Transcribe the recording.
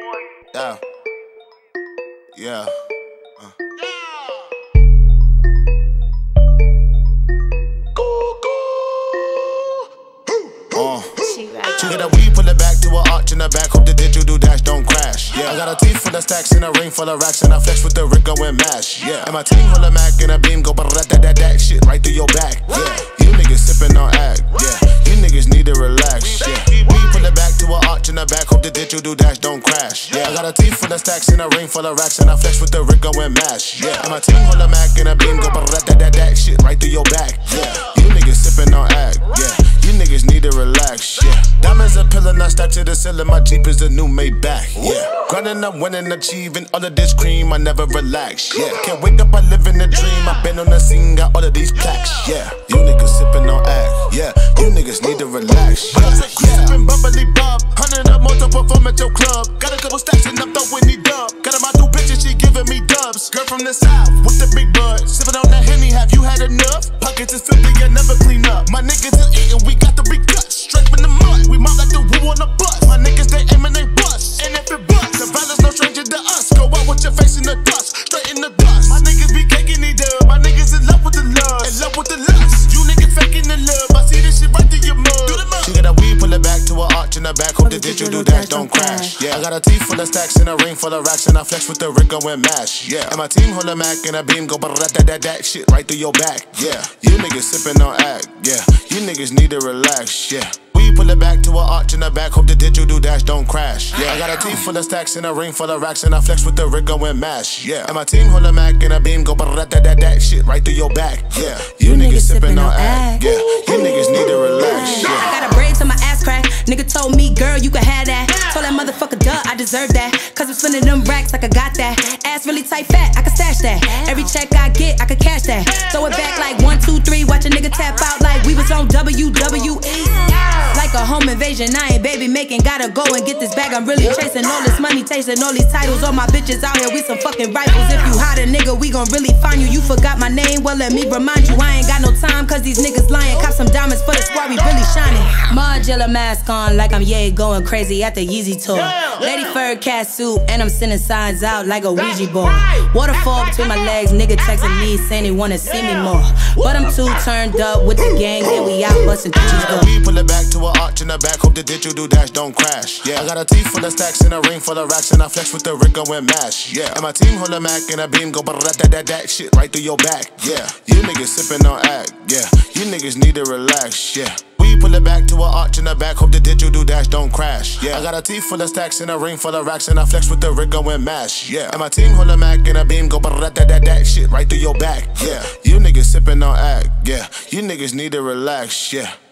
Yeah. Yeah. She get a weed, pull it back to her arch in the back. Hope the didgeridoo dash don't crash. Yeah, I got a teeth full of stacks and a ring full of racks, and I flex with the Rico and mash. Yeah, and my team hold a Mac and a beam go that shit right through your back. Yeah, you niggas sippin' on act. Yeah, you niggas need to relax. Yeah, weed, pull it back to her arch in the back. Hope the didgeridoo dash don't crash. Yeah, I got a teeth full of stacks and a ring full of racks, and I flex with the Rico and mash. Yeah, and my team hold a Mac and a beam go that shit right through your back. Yeah, you niggas sippin' on act. Yeah, you niggas need to relax. Yeah, diamonds a pillar, not stacked to the ceiling. My Jeep is the new Maybach. Yeah, grinding up, winning, achieving all of this cream. I never relax. Yeah, can't wake up, I live in a dream. I've been on the scene, got all of these plaques. Yeah, you niggas sipping on act. Yeah, you niggas need to relax. Yeah, sipping bubbly bub, 100 or more to perform at your club. Got a couple stacks and I'm throwing these dub. Got my new bitches, she giving me dubs. Girl from the south with the big bud, sipping on that Henny. Have you had enough? Pockets is filthy, I never clean up. My niggas is eating, we got the big guts. Straight from the mud, we mob like the woo on the bus. My niggas, they aim and they bust. And if it busts, the violence no stranger to us. Go out with your face in the dust, straight in the dust. My niggas be caking these dub. My niggas in love with the love, in love with the lust. You niggas faking the love, I see this shit right through your mud. She got a weed, pull it back to her arch in the back. Hope the didgeridoo dash don't crash. Yeah, I got a teeth full of stacks and a ring full of racks, and I flex with the Rico and mash. Yeah, and my team hold a Mac and a beam go that shit right through your back. Yeah, you niggas sipping on act. Yeah, you niggas need to relax. Yeah, we pull it back to her arch in the back. Hope the didgeridoo dash don't crash. Yeah, I got a teeth full of stacks and a ring full of racks, and I flex with the Rico and mash. Yeah, and my team hold a Mac and a beam go that shit right through your back. Yeah, you niggas sipping on act. Yeah, you niggas need to relax. Yeah, I got a braid to my ass crack. Nigga told me, girl, you can have that. Told that motherfucker, duh, I deserve that. Cause I'm spending them racks like I got that. Ass really tight fat, I can stash that. Every check I get, I can cash that. Throw it back like 1, 2, 3. Watch a nigga tap out like we was on WWE. Like a home invasion, I ain't baby making. Gotta go and get this bag. I'm really chasing all this money, chasing all these titles. All my bitches out here, we some fucking rifles. If you hot a nigga, we gon' really find you. You forgot my name, well let me remind you. I ain't got no time, cause these niggas lying. Cop some diamonds for the squad, we really shining. Margiela mask on like I'm Ye going crazy at the Yeezy tour. Lady fur cat suit, and I'm sending signs out like a Ouija board. Waterfall between my legs, nigga texting me saying he wanna see me more. But I'm too turned up with the gang, and we out busting bitches. We pull it back to her arch in the back. Hope the didgeridoo dash don't crash. Yeah, I got a teeth full of stacks and a ring full of racks, and I flex with the Rico and mash. Yeah, and my team hold a Mac and a beam go that shit right through your back. Yeah, you niggas sipping on act. Yeah, you niggas need to relax. Yeah, we pull it back to her arch in the back. Hope the didgeridoo dash don't crash. Yeah, I got a teeth full of stacks and a ring full of racks, and I flex with the Rico and mash. Yeah, and my team hold a Mac and a beam go that shit right through your back. Yeah, you niggas sipping on act. Yeah, you niggas need to relax. Yeah.